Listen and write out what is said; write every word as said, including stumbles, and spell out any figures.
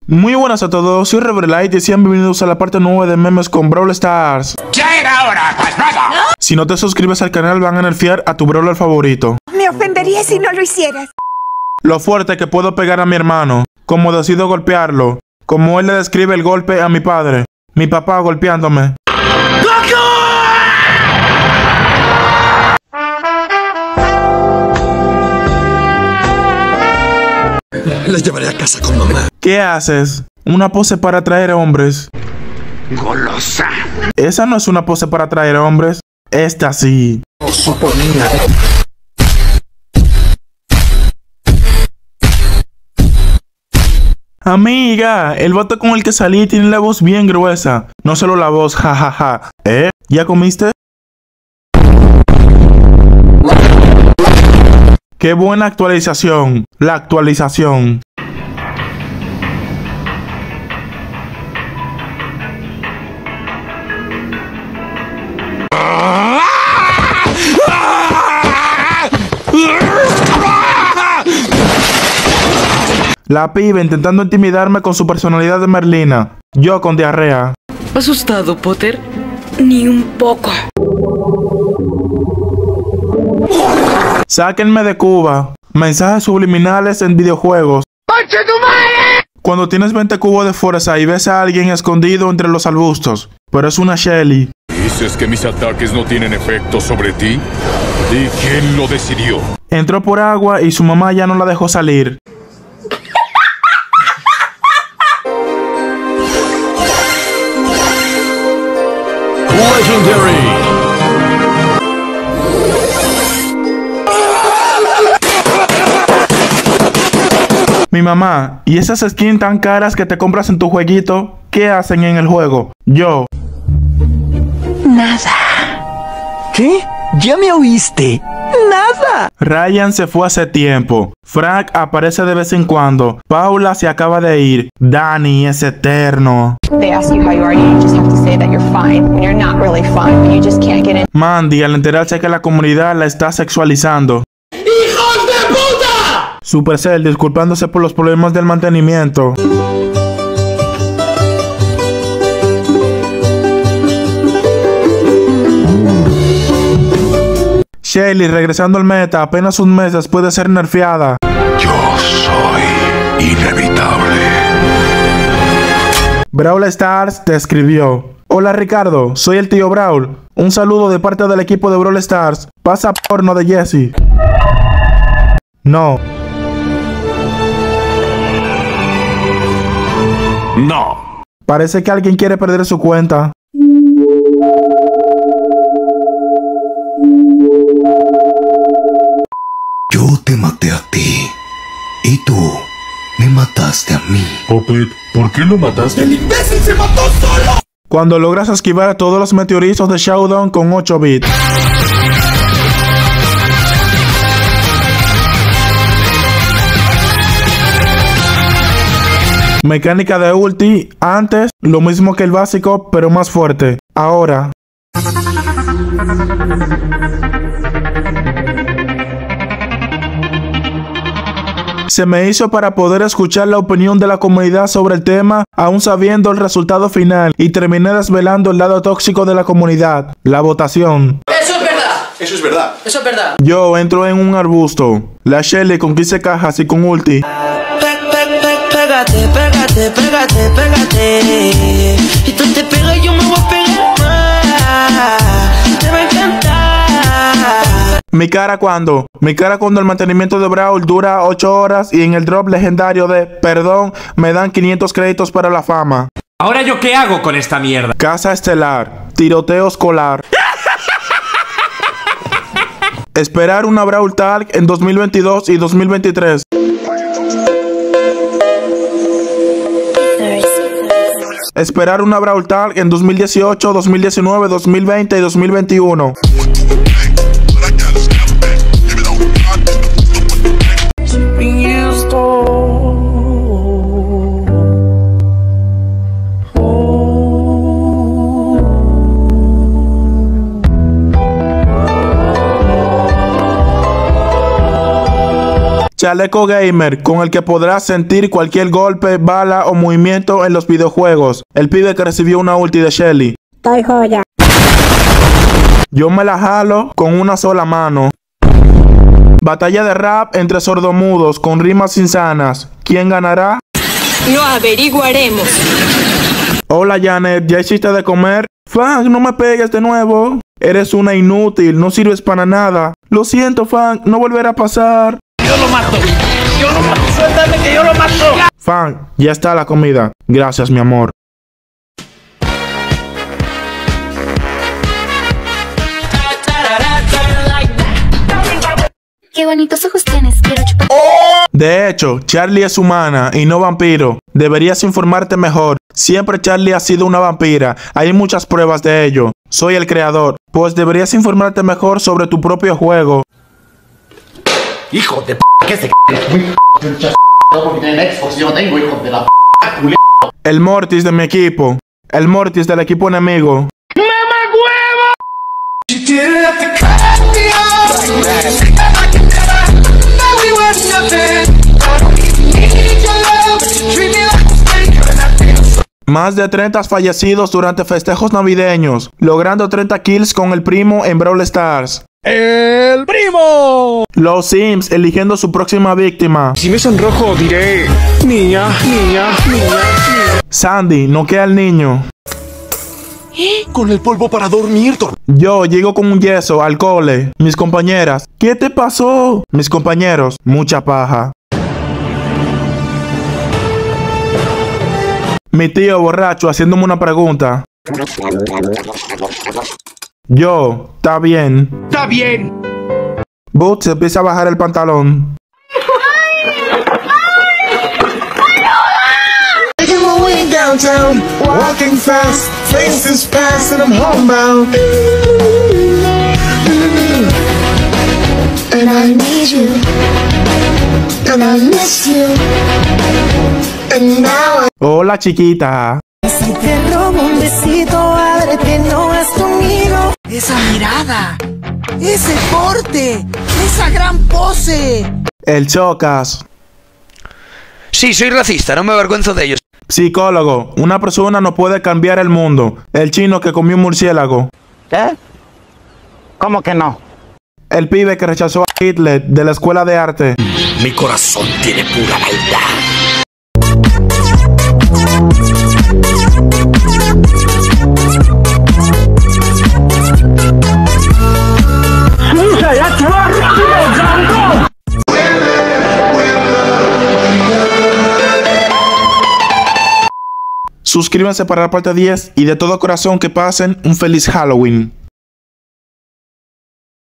Muy buenas a todos, soy Reverlight y sean bienvenidos a la parte nueve de memes con Brawl Stars. ¡Ya era hora, pasmado! Si no te suscribes al canal van a nerfear a tu brawler favorito. Me ofendería si no lo hicieras. Lo fuerte que puedo pegar a mi hermano, como decido golpearlo, como él le describe el golpe a mi padre, mi papá golpeándome. Les llevaré a casa con mamá. ¿Qué haces? Una pose para atraer hombres. ¡Golosa! Esa no es una pose para atraer hombres. Esta sí. Suponía. Amiga, el vato con el que salí tiene la voz bien gruesa. No solo la voz, jajaja. Ja, ja. ¿Eh? ¿Ya comiste? ¡Qué buena actualización! La actualización. La piba intentando intimidarme con su personalidad de Merlina. Yo con diarrea. ¿Asustado, Potter? Ni un poco. Sáquenme de Cuba. Mensajes subliminales en videojuegos. ¡Concha tu madre! Cuando tienes veinte cubos de fuerza y ves a alguien escondido entre los arbustos. Pero es una Shelly. ¿Dices que mis ataques no tienen efecto sobre ti? ¿Y quién lo decidió? Entró por agua y su mamá ya no la dejó salir. Legendary. Mi mamá, ¿y esas skins tan caras que te compras en tu jueguito? ¿Qué hacen en el juego? Yo. Nada. ¿Qué? ¿Ya me oíste? ¡Nada! Ryan se fue hace tiempo. Frank aparece de vez en cuando. Paula se acaba de ir. Danny es eterno. They ask you how you are, you just have to say that you're fine when you're not really fine, but you just can't get in. Mandy, al enterarse que la comunidad la está sexualizando. ¡Hijos de puta! Supercell disculpándose por los problemas del mantenimiento. Shelly regresando al meta apenas un mes después de ser nerfeada. Yo soy inevitable. Brawl Stars te escribió: hola Ricardo, soy el tío Brawl. Un saludo de parte del equipo de Brawl Stars. Pasa porno de Jessie. No. No. Parece que alguien quiere perder su cuenta. Yo te maté a ti. Y tú me mataste a mí. Puppet, ¿por qué lo mataste? ¡El imbécil se mató solo! Cuando logras esquivar a todos los meteoritos de Showdown con ocho bits. Mecánica de ulti, antes lo mismo que el básico, pero más fuerte. Ahora. Se me hizo para poder escuchar la opinión de la comunidad sobre el tema, aún sabiendo el resultado final, y terminé desvelando el lado tóxico de la comunidad, la votación. ¡Eso es verdad! Eso es verdad. ¡Eso es verdad! Yo entro en un arbusto, la Shelly con quince cajas y con ulti. Pégate, pégate, pégate, pégate. Y tú te pegas y yo me voy a pegar más. Te va a encantar. Mi cara cuando, mi cara cuando el mantenimiento de Brawl dura ocho horas y en el drop legendario de perdón me dan quinientos créditos para la fama. ¿Ahora yo qué hago con esta mierda? Casa estelar, tiroteo escolar. Esperar una Brawl Talk en dos mil veintidós y dos mil veintitrés. Esperar una Brawl Talk en dos mil dieciocho, dos mil diecinueve, dos mil veinte y dos mil veintiuno. chaleco gamer, con el que podrás sentir cualquier golpe, bala o movimiento en los videojuegos. El pibe que recibió una ulti de Shelly. Estoy joya. Yo me la jalo con una sola mano. Batalla de rap entre sordomudos con rimas insanas. ¿Quién ganará? Lo averiguaremos. Hola Janet, ¿ya hiciste de comer? Fang, no me pegues de nuevo. Eres una inútil, no sirves para nada. Lo siento, Fang, no volverá a pasar. Yo lo mato. Yo lo mato. Suéltame que yo lo mato. Fang, ya está la comida. Gracias, mi amor. Qué bonitos ojos tienes, quiero chupar. De hecho, Charlie es humana y no vampiro. Deberías informarte mejor. Siempre Charlie ha sido una vampira. Hay muchas pruebas de ello. Soy el creador. Pues deberías informarte mejor sobre tu propio juego. Hijo de p***, ¿qué se c***? Porque tienen Xbox y yo no tengo, hijo de la p***, culé. El Mortis de mi equipo. El Mortis del equipo enemigo. ¡Mamá huevo! Más de treinta fallecidos durante festejos navideños, logrando treinta kills con el primo en Brawl Stars. ¡El primo! Los Sims eligiendo su próxima víctima. Si me sonrojo diré, niña, niña, niña, niña. Sandy noquea al niño. ¿Eh? Con el polvo para dormir. Yo llego con un yeso al cole. Mis compañeras, ¿qué te pasó? Mis compañeros, mucha paja. Mi tío borracho haciéndome una pregunta. Yo, está bien. Está bien. Boots se empieza a bajar el pantalón. Downtown, walking fast, faces fast, and I'm homebound. And I need you, and I miss you, and now I... Hola chiquita. Si te robo un besito, ábrete, no es conmigo. Esa mirada, ese porte, esa gran pose. El Chocas. Sí, soy racista, no me avergüenzo de ellos. Psicólogo, una persona no puede cambiar el mundo. El chino que comió un murciélago. ¿Qué? ¿Cómo que no? El pibe que rechazó a Hitler de la escuela de arte. Mi corazón tiene pura maldad. Suscríbanse para la parte diez y de todo corazón que pasen un feliz Halloween.